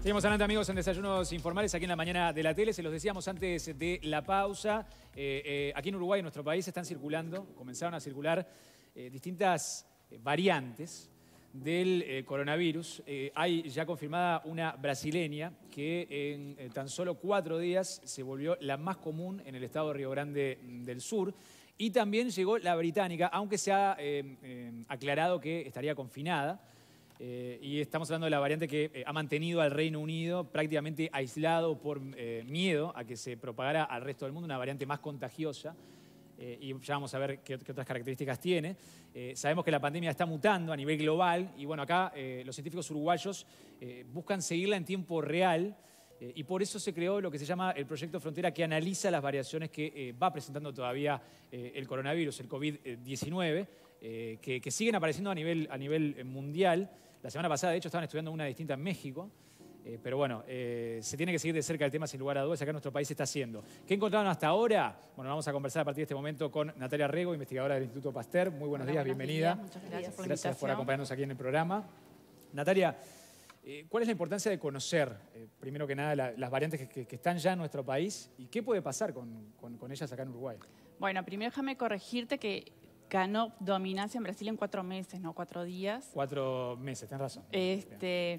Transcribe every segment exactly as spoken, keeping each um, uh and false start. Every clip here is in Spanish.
Seguimos adelante, amigos, en Desayunos Informales aquí en la mañana de la tele. Se los decíamos antes de la pausa. Eh, eh, aquí en Uruguay, en nuestro país, están circulando, comenzaron a circular eh, distintas eh, variantes del eh, coronavirus. Eh, hay ya confirmada una brasileña que en eh, tan solo cuatro días se volvió la más común en el estado de Río Grande del Sur. Y también llegó la británica, aunque se ha eh, eh, aclarado que estaría confinada. Eh, y estamos hablando de la variante que eh, ha mantenido al Reino Unido prácticamente aislado por eh, miedo a que se propagara al resto del mundo, una variante más contagiosa. Eh, y ya vamos a ver qué, qué otras características tiene. Eh, sabemos que la pandemia está mutando a nivel global y bueno, acá eh, los científicos uruguayos eh, buscan seguirla en tiempo real eh, y por eso se creó lo que se llama el Proyecto Frontera, que analiza las variaciones que eh, va presentando todavía eh, el coronavirus, el COVID diecinueve, eh, que, que siguen apareciendo a nivel, a nivel mundial. La semana pasada, de hecho, estaban estudiando una distinta en México. Eh, pero bueno, eh, se tiene que seguir de cerca el tema sin lugar a dudas. Acá en nuestro país se está haciendo. ¿Qué encontraron hasta ahora? Bueno, vamos a conversar a partir de este momento con Natalia Rego, investigadora del Instituto Pasteur. Muy buenos Hola, días, buenos bienvenida. días. Muchas gracias por la Gracias por invitación. acompañarnos aquí en el programa. Natalia, eh, ¿cuál es la importancia de conocer, eh, primero que nada, la, las variantes que, que, que están ya en nuestro país y qué puede pasar con, con, con ellas acá en Uruguay? Bueno, primero déjame corregirte que ganó dominancia en Brasil en cuatro meses, no cuatro días. Cuatro meses, tenés razón. Este,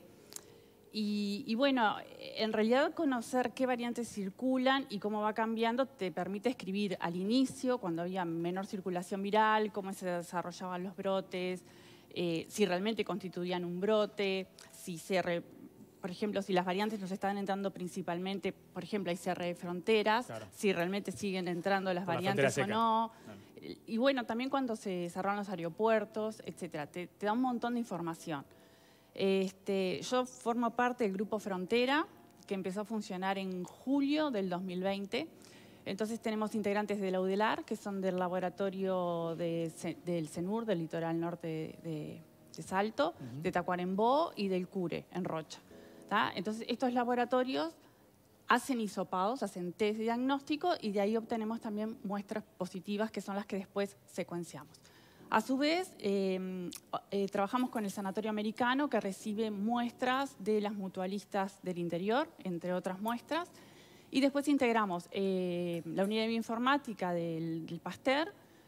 y, y bueno, en realidad conocer qué variantes circulan y cómo va cambiando te permite escribir al inicio, cuando había menor circulación viral, cómo se desarrollaban los brotes, eh, si realmente constituían un brote, si se... Re, por ejemplo, si las variantes nos están entrando principalmente, por ejemplo, hay cierre de fronteras, claro, si realmente siguen entrando las por variantes la o no. Claro. Y bueno, también cuando se cerraron los aeropuertos, etcétera. Te, te da un montón de información. Este, yo formo parte del Grupo Frontera, que empezó a funcionar en julio del dos mil veinte. Entonces tenemos integrantes de la UDELAR, que son del laboratorio de, del CENUR, del litoral norte de, de, de Salto, uh-huh, de Tacuarembó y del CURE, en Rocha. ¿Tá? Entonces estos laboratorios hacen hisopados, hacen test de diagnóstico y de ahí obtenemos también muestras positivas que son las que después secuenciamos. A su vez, eh, eh, trabajamos con el Sanatorio Americano, que recibe muestras de las mutualistas del interior, entre otras muestras, y después integramos eh, la unidad de bioinformática del, del Pasteur,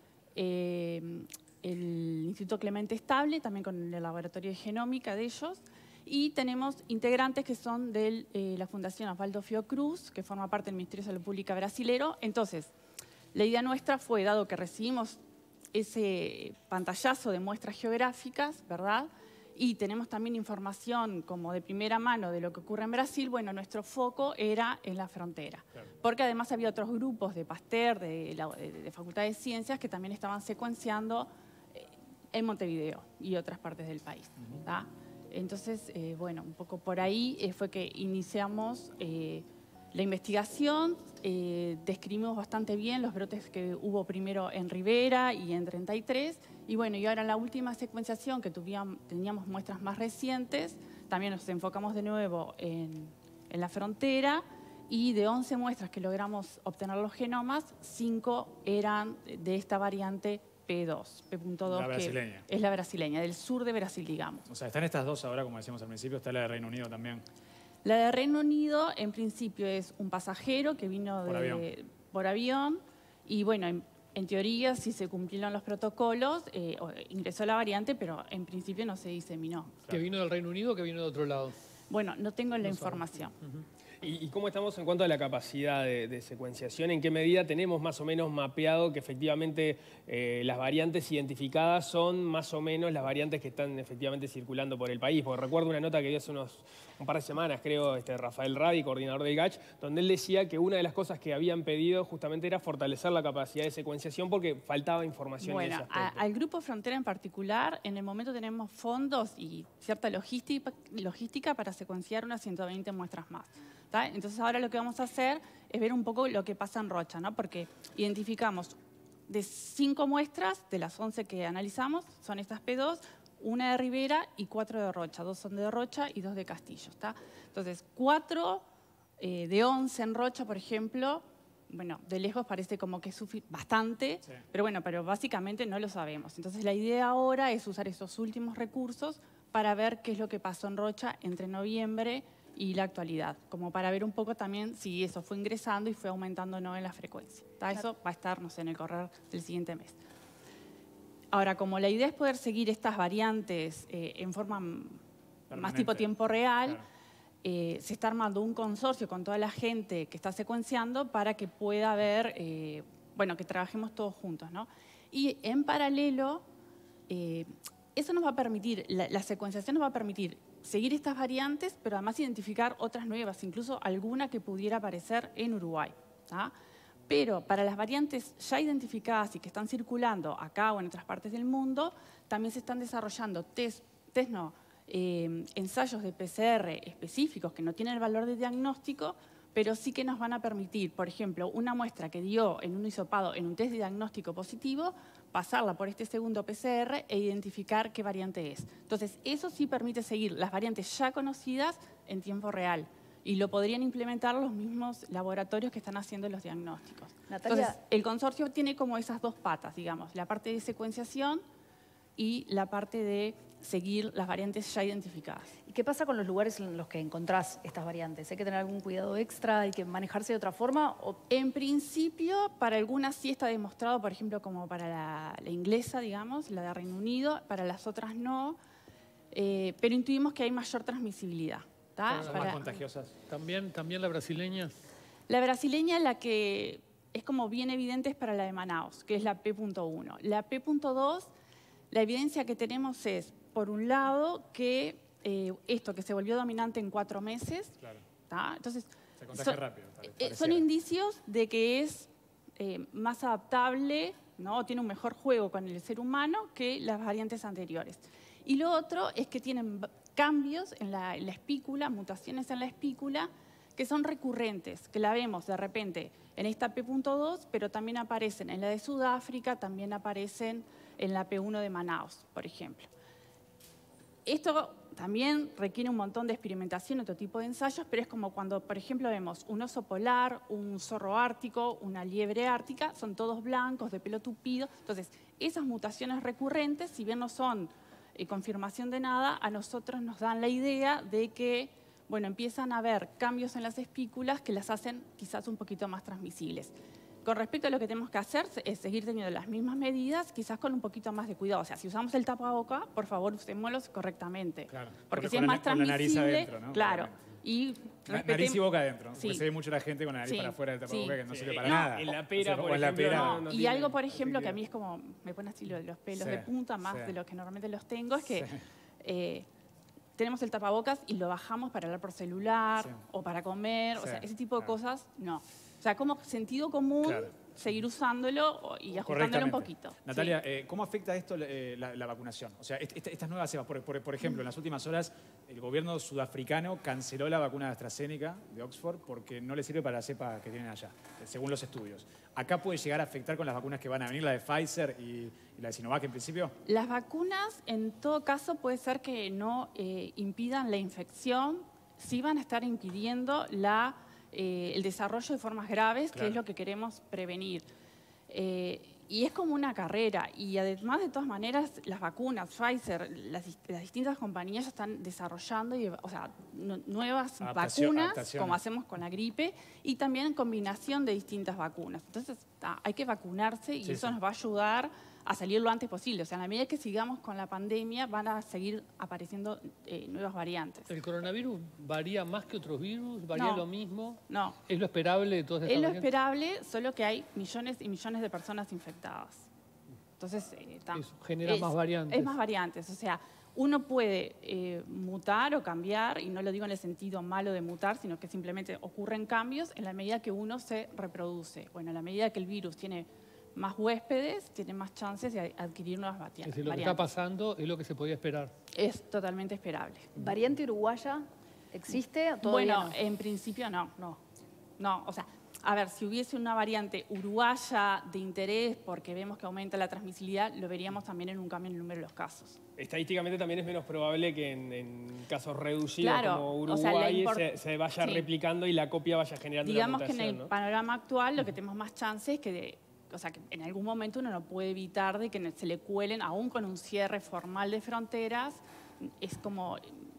eh, el Instituto Clemente Estable, también con el laboratorio de genómica de ellos, y tenemos integrantes que son de eh, la Fundación Osvaldo Fiocruz, que forma parte del Ministerio de Salud Pública brasilero. Entonces, la idea nuestra fue, dado que recibimos ese pantallazo de muestras geográficas, ¿verdad?, y tenemos también información como de primera mano de lo que ocurre en Brasil, bueno, nuestro foco era en la frontera. Claro. Porque además había otros grupos de Pasteur, de, la, de, de Facultad de Ciencias, que también estaban secuenciando en Montevideo y otras partes del país. ¿Tá? Entonces, eh, bueno, un poco por ahí eh, fue que iniciamos eh, la investigación, eh, describimos bastante bien los brotes que hubo primero en Rivera y en treinta y tres, y bueno, y ahora en la última secuenciación que tuvíamos, teníamos muestras más recientes, también nos enfocamos de nuevo en, en la frontera, y de once muestras que logramos obtener los genomas, cinco eran de esta variante P dos, P punto dos, que es la brasileña, del sur de Brasil, digamos. O sea, están estas dos ahora, como decíamos al principio, está la de Reino Unido también. La de Reino Unido, en principio, es un pasajero que vino por, de, avión. por avión, y bueno, en, en teoría, si se cumplieron los protocolos, eh, ingresó la variante, pero en principio no se diseminó. Claro. ¿Que vino del Reino Unido o que vino de otro lado? Bueno, no tengo la no información. Uh-huh. ¿Y cómo estamos en cuanto a la capacidad de, de secuenciación? ¿En qué medida tenemos más o menos mapeado que efectivamente eh, las variantes identificadas son más o menos las variantes que están efectivamente circulando por el país? Porque recuerdo una nota que dio hace unos, un par de semanas, creo, este, Rafael Radi, coordinador del G A C H, donde él decía que una de las cosas que habían pedido justamente era fortalecer la capacidad de secuenciación porque faltaba información bueno, en ese aspecto. A, al Grupo Frontera en particular, en el momento tenemos fondos y cierta logística, logística para secuenciar unas ciento veinte muestras más. ¿Tá? Entonces ahora lo que vamos a hacer es ver un poco lo que pasa en Rocha, ¿no? Porque identificamos de cinco muestras, de las once que analizamos, son estas P dos, una de Rivera y cuatro de Rocha. Dos son de Rocha y dos de Castillo. ¿Tá? Entonces, cuatro eh, de once en Rocha, por ejemplo, bueno, de lejos parece como que es bastante, sí, pero bueno, pero básicamente no lo sabemos. Entonces la idea ahora es usar esos últimos recursos para ver qué es lo que pasó en Rocha entre noviembre y la actualidad, como para ver un poco también si eso fue ingresando y fue aumentando o no en la frecuencia. ¿Tá? Eso va a estar, no sé, en el correr del siguiente mes. Ahora, como la idea es poder seguir estas variantes eh, en forma Permanente. más tipo tiempo real, claro. eh, se está armando un consorcio con toda la gente que está secuenciando para que pueda haber, eh, bueno, que trabajemos todos juntos, ¿no? Y en paralelo, eh, eso nos va a permitir, la, la secuenciación nos va a permitir seguir estas variantes, pero además identificar otras nuevas, incluso alguna que pudiera aparecer en Uruguay. ¿Tá? Pero para las variantes ya identificadas y que están circulando acá o en otras partes del mundo, también se están desarrollando test, test no, eh, ensayos de P C R específicos que no tienen el valor de diagnóstico, pero sí que nos van a permitir, por ejemplo, una muestra que dio en un hisopado en un test de diagnóstico positivo, pasarla por este segundo P C R e identificar qué variante es. Entonces, eso sí permite seguir las variantes ya conocidas en tiempo real. Y lo podrían implementar los mismos laboratorios que están haciendo los diagnósticos. Natalia, entonces, el consorcio tiene como esas dos patas, digamos, la parte de secuenciación y la parte de seguir las variantes ya identificadas. ¿Y qué pasa con los lugares en los que encontrás estas variantes? ¿Hay que tener algún cuidado extra? ¿Hay que manejarse de otra forma? ¿O? En principio, para algunas sí está demostrado, por ejemplo, como para la, la inglesa, digamos, la de Reino Unido, para las otras no, eh, pero intuimos que hay mayor transmisibilidad. ¿Son para... más contagiosas? ¿También, ¿También la brasileña? La brasileña, la que es como bien evidente es para la de Manaus, que es la P punto uno. La P punto dos, la evidencia que tenemos es, por un lado, que eh, esto que se volvió dominante en cuatro meses, claro. ¿tá? Entonces, se contagia son, rápido. Eh, son indicios de que es eh, más adaptable, ¿no? Tiene un mejor juego con el ser humano que las variantes anteriores. Y lo otro es que tienen cambios en la, en la espícula, mutaciones en la espícula, que son recurrentes, que la vemos de repente en esta P punto dos, pero también aparecen en la de Sudáfrica, también aparecen en la P uno de Manaus, por ejemplo. Esto también requiere un montón de experimentación, otro tipo de ensayos, pero es como cuando, por ejemplo, vemos un oso polar, un zorro ártico, una liebre ártica, son todos blancos, de pelo tupido. Entonces, esas mutaciones recurrentes, si bien no son eh, confirmación de nada, a nosotros nos dan la idea de que, bueno, empiezan a haber cambios en las espículas que las hacen quizás un poquito más transmisibles. Con respecto a lo que tenemos que hacer es seguir teniendo las mismas medidas, quizás con un poquito más de cuidado. O sea, si usamos el tapaboca, por favor, usémoslos correctamente. Claro. Porque con si es más con transmisible, la nariz adentro, ¿no? claro. Y nariz y boca adentro, ¿no? Sí. Porque se ve mucho la gente con la nariz Sí. para afuera del tapaboca Sí. que no Sí. sirve para No, nada. En la pera, o sea, por o en la ejemplo, pera. no, no y tiene- algo, por ejemplo, así que a que- mí es como, me pone así los, los pelos Sí. de punta más Sí. de lo que normalmente los tengo, es que Sí. eh, tenemos el tapabocas y lo bajamos para hablar por celular Sí. o para comer, Sí. o sea, ese tipo de Claro. cosas, no. O sea, como sentido común, Claro. seguir usándolo y ajustándolo un poquito. Natalia, Sí. eh, ¿cómo afecta esto eh, la, la vacunación? O sea, est- est- estas nuevas cepas, por, por- por ejemplo, en las últimas horas el gobierno sudafricano canceló la vacuna de AstraZeneca de Oxford porque no le sirve para la cepa que tienen allá, eh, según los estudios. ¿Acá puede llegar a afectar con las vacunas que van a venir, la de Pfizer y, y la de Sinovac en principio? Las vacunas, en todo caso, puede ser que no eh, impidan la infección, sí van a estar impidiendo la, eh, el desarrollo de formas graves, Claro. que es lo que queremos prevenir. Eh, y es como una carrera. Y además, de todas maneras, las vacunas, Pfizer, las, las distintas compañías están desarrollando y, o sea, nu- nuevas Adaptación- vacunas, adaptaciones. como hacemos con la gripe, y también en combinación de distintas vacunas. Entonces, ta, hay que vacunarse y Sí, eso sí. nos va a ayudar a salir lo antes posible. O sea, en la medida que sigamos con la pandemia, van a seguir apareciendo eh, nuevas variantes. ¿El coronavirus varía más que otros virus? ¿Varía No. lo mismo? No, ¿Es lo esperable de todas estas es lo variantes? esperable, solo que hay millones y millones de personas infectadas. Entonces, eh, ta, Eso genera es- más variantes. Es más variantes. O sea, uno puede eh, mutar o cambiar, y no lo digo en el sentido malo de mutar, sino que simplemente ocurren cambios en la medida que uno se reproduce. Bueno, en la medida que el virus tiene más huéspedes, tiene más chances de adquirir nuevas Es variantes. decir, lo que está pasando es lo que se podía esperar. Es totalmente esperable. ¿Variante uruguaya existe? Todavía Bueno, no. en principio no, no. No, o sea, a ver, si hubiese una variante uruguaya de interés porque vemos que aumenta la transmisibilidad, lo veríamos también en un cambio en el número de los casos. Estadísticamente también es menos probable que en, en casos reducidos Claro, como o sea, la Uruguay import- se, se vaya sí. replicando y la copia vaya generando Digamos la que en mutación, el ¿no? panorama actual lo que tenemos más chance es que, de- o sea, que en algún momento uno no puede evitar de que se le cuelen, aún con un cierre formal de fronteras, es como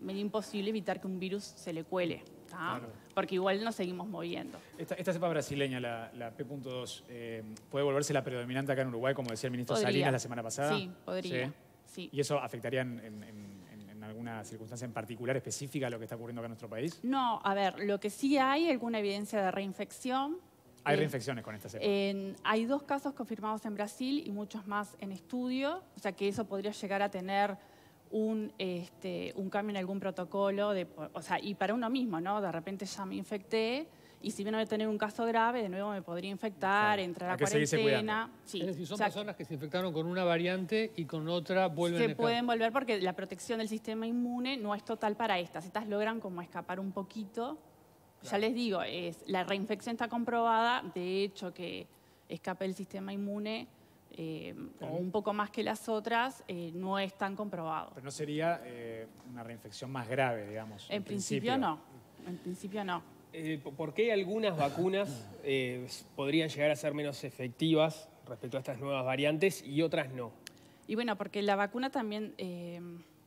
medio imposible evitar que un virus se le cuele, ¿tá? Claro. Porque igual nos seguimos moviendo. Esta, esta cepa brasileña, la, la P punto dos, eh, ¿puede volverse la predominante acá en Uruguay, como decía el ministro Podría. Salinas la semana pasada? Sí, podría. Sí. ¿Y eso afectaría en, en, en, en alguna circunstancia en particular específica a lo que está ocurriendo acá en nuestro país? No, a ver, lo que sí hay, alguna evidencia de reinfección. Hay Eh, reinfecciones con esta cepa. En- hay dos casos confirmados en Brasil y muchos más en estudio, o sea que eso podría llegar a tener un, este, un cambio en algún protocolo, de, o sea, y para uno mismo, ¿no? De repente ya me infecté y si bien no voy a tener un caso grave, de nuevo me podría infectar, Claro. entrar a Hay que seguirse cuarentena. Sí, Es decir, son o sea, personas que se infectaron con una variante y con otra vuelven a se estar. pueden volver porque la protección del sistema inmune no es total para estas. Estas logran como escapar un poquito. Ya les digo, es, la reinfección está comprobada, de hecho que escape el sistema inmune eh, o un poco más que las otras, eh, no es tan comprobado. Pero no sería eh, una reinfección más grave, digamos. En principio no, en principio no. Eh, ¿Por qué algunas vacunas eh, podrían llegar a ser menos efectivas respecto a estas nuevas variantes y otras no? Y bueno, porque la vacuna también eh,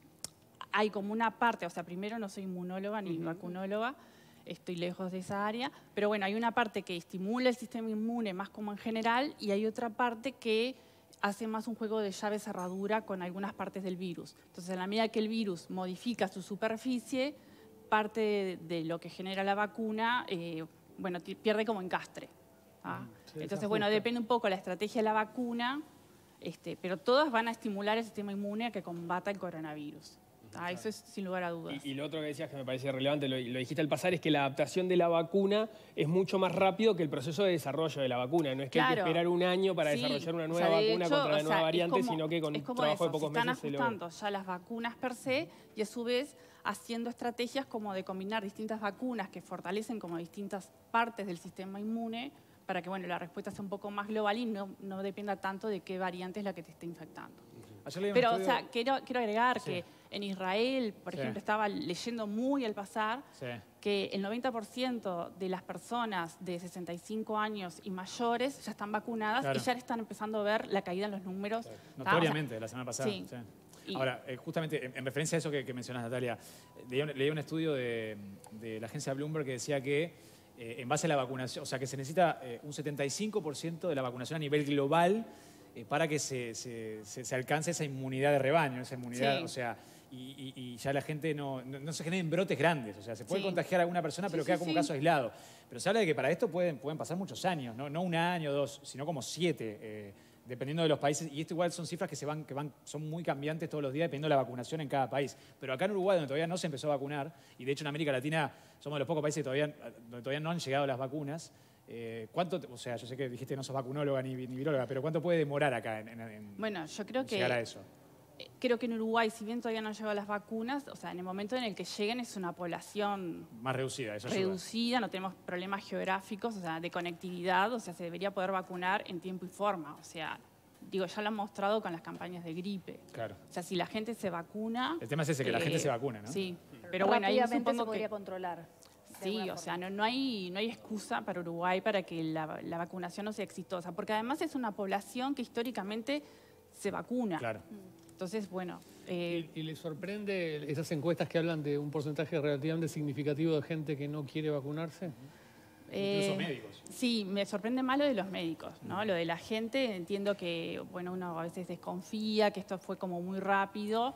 hay como una parte, o sea, primero no soy inmunóloga ni vacunóloga, estoy lejos de esa área, pero bueno, hay una parte que estimula el sistema inmune más como en general y hay otra parte que hace más un juego de llave-cerradura con algunas partes del virus. Entonces, a la medida que el virus modifica su superficie, parte de, de lo que genera la vacuna, eh, bueno, pierde como encastre. ¿Ah? Se Entonces, bueno, desajusta. depende un poco la estrategia de la vacuna, este, pero todas van a estimular el sistema inmune a que combata el coronavirus. ¿Ah? Eso es sin lugar a dudas. Y, y lo otro que decías que me parece relevante, lo, lo dijiste al pasar, es que la adaptación de la vacuna es mucho más rápido que el proceso de desarrollo de la vacuna. No es que hay que Claro. esperar un año para Sí, desarrollar una o nueva sea, de vacuna hecho, contra la o sea, nueva es variante, como- sino que con es un como trabajo de eso, pocos se están meses se logra. ajustando ya las vacunas per se y a su vez haciendo estrategias como de combinar distintas vacunas que fortalecen como distintas partes del sistema inmune para que bueno, la respuesta sea un poco más global y no, no dependa tanto de qué variante es la que te está infectando. Ayer leí un Pero, o estudio- sea, quiero, quiero agregar Sí. que en Israel, por Sí. ejemplo, estaba leyendo muy al pasar Sí. que el noventa por ciento de las personas de sesenta y cinco años y mayores ya están vacunadas Claro. y ya están empezando a ver la caída en los números. ¿tá? O sea, Notoriamente, la semana pasada. sí. sí. Y- Ahora, eh, justamente en, en referencia a eso que, que mencionas, Natalia, eh, leí un, leí un estudio de, de la agencia Bloomberg que decía que eh, en base a la vacunación, o sea, que se necesita eh, un setenta y cinco por ciento de la vacunación a nivel global eh, para que se, se- se- se alcance esa inmunidad de rebaño, esa inmunidad, Sí. o sea, y, y- y ya la gente no, no, no se generen brotes grandes, o sea, se puede Sí. contagiar a alguna persona, Sí, pero sí, queda como sí. caso aislado. Pero se habla de que para esto pueden, pueden pasar muchos años, no, no un año o dos, sino como siete. eh, dependiendo de los países, y esto igual son cifras que se van, que van, son muy cambiantes todos los días, dependiendo de la vacunación en cada país. Pero acá en Uruguay, donde todavía no se empezó a vacunar, y de hecho en América Latina somos de los pocos países que todavía, donde todavía no han llegado las vacunas, eh, ¿cuánto, o sea, yo sé que dijiste que no sos vacunóloga ni, ni viróloga, pero ¿cuánto puede demorar acá en, en- en Bueno, yo creo que llegar a eso? eh, creo que en Uruguay, si bien todavía no han llegado las vacunas, o sea, en el momento en el que lleguen es una población Más reducida, eso ayuda. reducida, no tenemos problemas geográficos, o sea, de conectividad, o sea, se debería poder vacunar en tiempo y forma, o sea, digo, ya lo han mostrado con las campañas de gripe. Claro. O sea, si la gente se vacuna... El tema es ese, que la eh, gente se vacuna, ¿no? Sí, pero bueno, ahí rápidamente se supongo podría que... controlar. de Sí, alguna o sea, forma. no, no, hay, no hay excusa para Uruguay para que la, la vacunación no sea exitosa, porque además es una población que históricamente se vacuna. Claro. Entonces, bueno, eh, ¿Y, y le sorprende esas encuestas que hablan de un porcentaje relativamente significativo de gente que no quiere vacunarse? Incluso eh, médicos. Sí, me sorprende más lo de los médicos, ¿no? Lo de la gente, entiendo que, bueno, uno a veces desconfía, que esto fue como muy rápido,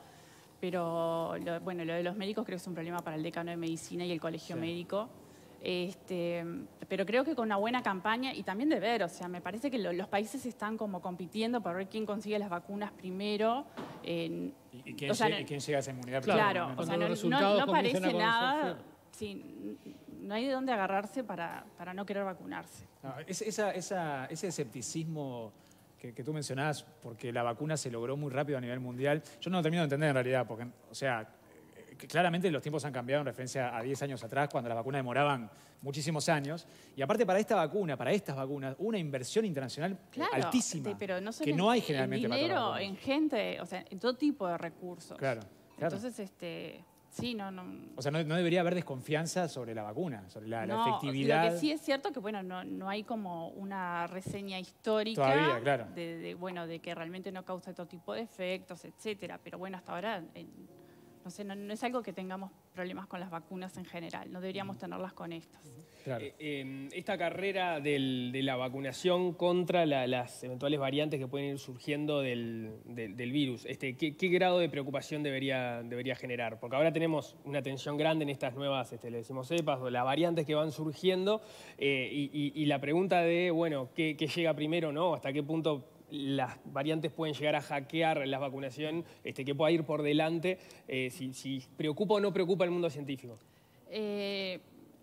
pero, lo- bueno, lo de los médicos creo que es un problema para el decano de medicina y el colegio Sí. médico. Este, pero creo que con una buena campaña y también de ver, o sea, me parece que lo- los países están como compitiendo para ver quién consigue las vacunas primero. en- ¿Y, y quién, o sea, llega- no- y quién llega a esa inmunidad? Claro, Claro, primero? o sea, Cuando no, los no- resultados no comiencen parece a nada, conocerse. sí, n- no hay de dónde agarrarse para, para no querer vacunarse. No, es- esa- esa- ese escepticismo que, que tú mencionabas, porque la vacuna se logró muy rápido a nivel mundial, yo no lo termino de entender en realidad, porque, o sea, eh, que claramente los tiempos han cambiado en referencia a diez años atrás, cuando las vacunas demoraban muchísimos años, y aparte para esta vacuna, para estas vacunas, hubo una inversión internacional Claro, altísima, este, pero no solo que no hay en- generalmente en para todas las dinero, vacunas. en gente, o sea, en todo tipo de recursos. Claro, claro. Entonces, este, sí, no, no. O sea, no, no debería haber desconfianza sobre la vacuna, sobre la, la no, efectividad. Lo que sí es cierto que, bueno, no, no hay como una reseña histórica Todavía, claro. de, de, bueno, de que realmente no causa todo tipo de efectos, etcétera. Pero bueno, hasta ahora eh, no sé, no, no es algo que tengamos problemas con las vacunas en general, no deberíamos tenerlas con estas. Claro. Eh, eh, esta carrera del, de la vacunación contra la, las eventuales variantes que pueden ir surgiendo del, del, del virus, este, ¿qué, ¿qué grado de preocupación debería, debería generar? Porque ahora tenemos una tensión grande en estas nuevas, este, le decimos cepas, o las variantes que van surgiendo, eh, y, y, y la pregunta de, bueno, ¿qué, qué llega primero, no? ¿Hasta qué punto las variantes pueden llegar a hackear la vacunación, este, que pueda ir por delante, eh, si, si preocupa o no preocupa al mundo científico? Eh,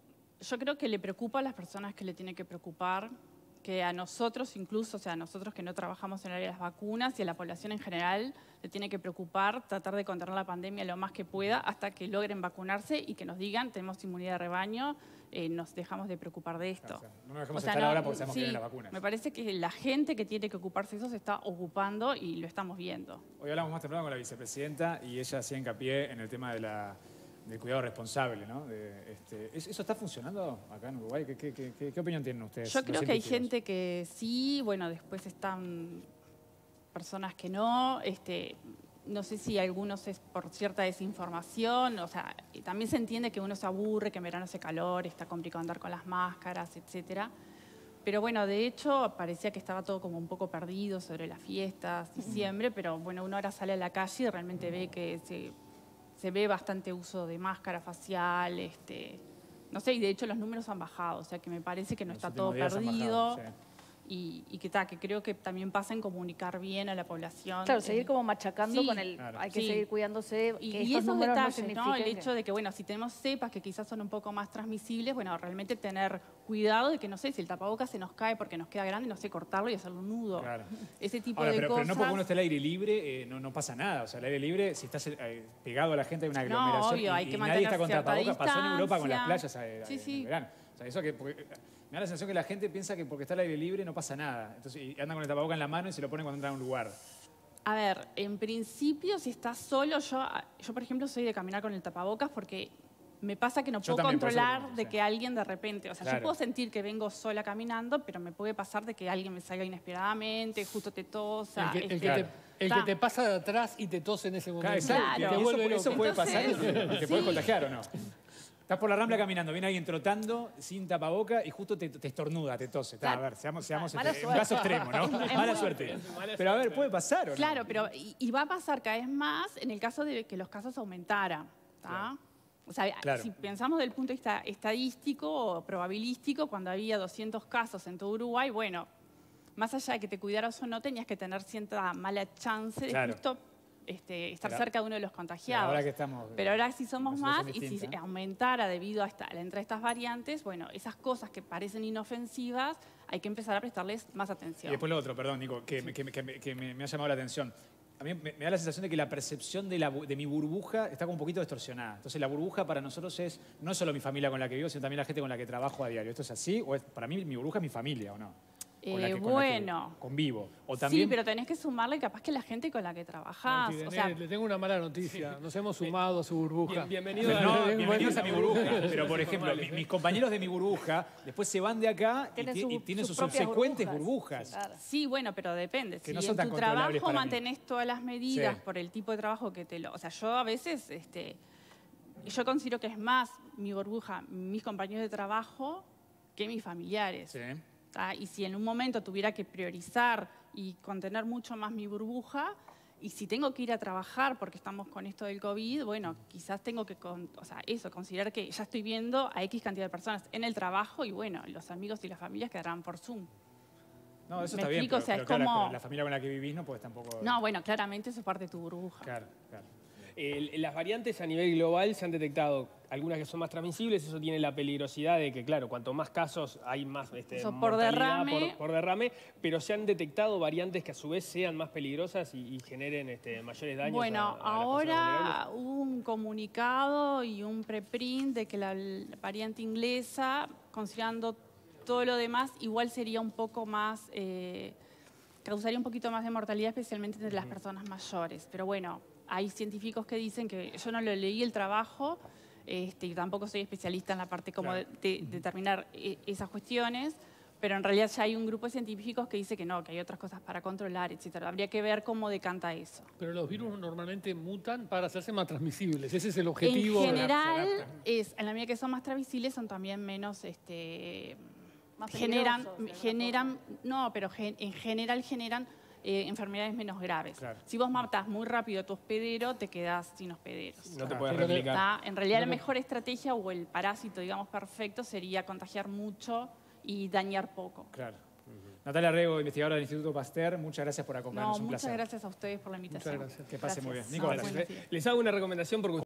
yo creo que le preocupa a las personas que le tiene que preocupar, que a nosotros incluso, o sea, a nosotros que no trabajamos en el área de las vacunas y a la población en general le tiene que preocupar tratar de contener la pandemia lo más que pueda hasta que logren vacunarse y que nos digan tenemos inmunidad de rebaño, eh, nos dejamos de preocupar de esto. O sea, no nos dejemos O sea, estar no, ahora porque sabemos sí, que vienen las vacunas. Me parece que la gente que tiene que ocuparse de eso se está ocupando y lo estamos viendo. Hoy hablamos más temprano con la vicepresidenta y ella hacía hincapié en el tema de la, del cuidado responsable, ¿no? De, este, ¿eso está funcionando acá en Uruguay? ¿Qué, qué, qué, qué opinión tienen ustedes? Yo creo que hay gente que sí, bueno, después están personas que no, este, no sé si algunos es por cierta desinformación, o sea, y también se entiende que uno se aburre, que en verano hace calor, está complicado andar con las máscaras, etcétera. Pero bueno, de hecho, parecía que estaba todo como un poco perdido sobre las fiestas, diciembre, pero bueno, uno ahora sale a la calle y realmente ve que se, se ve bastante uso de máscara facial, este, no sé, y de hecho los números han bajado, o sea que me parece que no Los está últimos todo días han perdido. bajado, sí. Y, y que, ta, que creo que también pasa en comunicar bien a la población. Claro, seguir como machacando Sí, con el... claro. Hay que Sí. seguir cuidándose, Y, que y estos esos números no detalles, ¿no? signifiquen El que- hecho de que, bueno, si tenemos cepas que quizás son un poco más transmisibles, bueno, realmente tener cuidado de que, no sé, si el tapabocas se nos cae porque nos queda grande, no sé, cortarlo y hacerle un nudo. Claro. Ese tipo Ahora, de pero, cosas. pero no porque uno esté al aire libre, eh, no, no pasa nada. O sea, al aire libre, si estás eh, pegado a la gente, hay una No, aglomeración obvio, y, hay que y nadie mantener está con cierta tapabocas. Pasó en Europa con las distancia. playas eh, Sí, en sí. el verano. O sea, eso que, porque, me da la sensación que la gente piensa que porque está al aire libre no pasa nada. Entonces, y andan con el tapabocas en la mano y se lo ponen cuando entran a un lugar. A ver, en principio, si estás solo, yo, yo por ejemplo, soy de caminar con el tapabocas porque me pasa que no Yo puedo también, por eso controlar lo tengo, de sí. que alguien de repente, o sea, Claro. yo puedo sentir que vengo sola caminando, pero me puede pasar de que alguien me salga inesperadamente, justo te tosa. El que, el este, que te, el que ta. te pasa de atrás y te tose en ese momento. Exacto. Claro. Y Te eso, vuelve eso loco. puede Entonces, pasar y te sí. puedes contagiar o no. Estás por la Rambla caminando, viene alguien trotando sin tapaboca y justo te, te estornuda, te tose. Está, a ver, seamos, seamos Mala este, en suerte. caso extremo, ¿no? Es Mala muy- suerte. Pero a ver, puede pasar o no. Claro, pero y, y va a pasar cada vez más en el caso de que los casos aumentaran, ¿tá? O sea, Claro. si pensamos del punto de vista estadístico o probabilístico, cuando había doscientos casos en todo Uruguay, bueno, más allá de que te cuidaras o no, tenías que tener cierta mala chance de Claro. justo este, estar Pero- cerca de uno de los Pero contagiados. ahora que estamos. Pero ahora si somos una más situación y si distinta. aumentara debido a, esta, a la entrada de estas variantes, bueno, esas cosas que parecen inofensivas hay que empezar a prestarles más Y atención. después lo otro, perdón, Nico, que, me- que me- que me- que me- me ha llamado la atención. A mí me, me da la sensación de que la percepción de, la bu- de mi burbuja está como un poquito distorsionada. Entonces la burbuja para nosotros es no solo mi familia con la que vivo, sino también la gente con la que trabajo a diario. ¿Esto es así? ¿O es, para mí mi burbuja es mi familia o no? Con la Eh, que- con la que bueno. convivo. O también, Sí, pero tenés que sumarle capaz que la gente con la que trabajás. Martí, O sea, le tengo una mala noticia. Nos hemos sumado a su burbuja. Bien- bienvenido a- No, Bueno, bienvenidos a mi burbuja. Pero, por Informales, ejemplo, mi- ¿eh? mis compañeros de mi burbuja después se van de acá y, Tienen ti- su- y tienen sus sus propias subsecuentes burbujas. burbujas. Claro. sí, bueno, pero depende. Que si no son en tan tu controlables trabajo para mí. mantenés todas las medidas Sí. por el tipo de trabajo que te lo... O sea, yo a veces, este, yo considero que es más mi burbuja, mis compañeros de trabajo, que mis familiares. Sí. ¿tá? Y si en un momento tuviera que priorizar y contener mucho más mi burbuja, y si tengo que ir a trabajar porque estamos con esto del COVID, bueno, quizás tengo que, con- o sea, eso, considerar que ya estoy viendo a X cantidad de personas en el trabajo y bueno, los amigos y las familias quedarán por Zoom. No, eso Me está bien, explico, pero, o sea, pero es claro, como- pero la familia con la que vivís no puedes tampoco... No, bueno, claramente eso es parte de tu burbuja. Claro, claro. El- las variantes a nivel global se han detectado algunas que son más transmisibles, eso tiene la peligrosidad de que, claro, cuanto más casos hay más este, Eso por mortalidad derrame. por, por derrame, pero se han detectado variantes que a su vez sean más peligrosas y, y generen este, mayores daños. Bueno, a- a las personas ahora vulnerables. hubo un comunicado y un preprint de que la, la variante inglesa, considerando todo lo demás, igual sería un poco más, eh, causaría un poquito más de mortalidad, especialmente entre las personas mayores. Pero bueno, hay científicos que dicen que yo no lo leí el trabajo, este, y tampoco soy especialista en la parte como Claro. de, de determinar eh, esas cuestiones, Pero en realidad ya hay un grupo de científicos que dice que no, que hay otras cosas para controlar, etcétera. Habría que ver cómo decanta eso. Pero los virus normalmente mutan para hacerse más transmisibles. Ese es el objetivo. En general, es, en la medida que son más transmisibles, son también menos... Este, Más generan, peligrosos, de alguna generan no, pero gen, en general generan eh, enfermedades menos graves. Claro. Si vos matás muy rápido a tu hospedero, te quedás sin hospederos. No te puedes Pero de- replicar. ¿Está? En realidad la mejor estrategia o el parásito, digamos, perfecto sería contagiar mucho y dañar poco. Claro. Natalia Rego, investigadora del Instituto Pasteur, muchas gracias por No, acompañarnos. Un muchas placer. gracias a ustedes por la invitación. gracias. Que pase muy bien. Gracias. Nicolás. Buenos días. Les hago una recomendación porque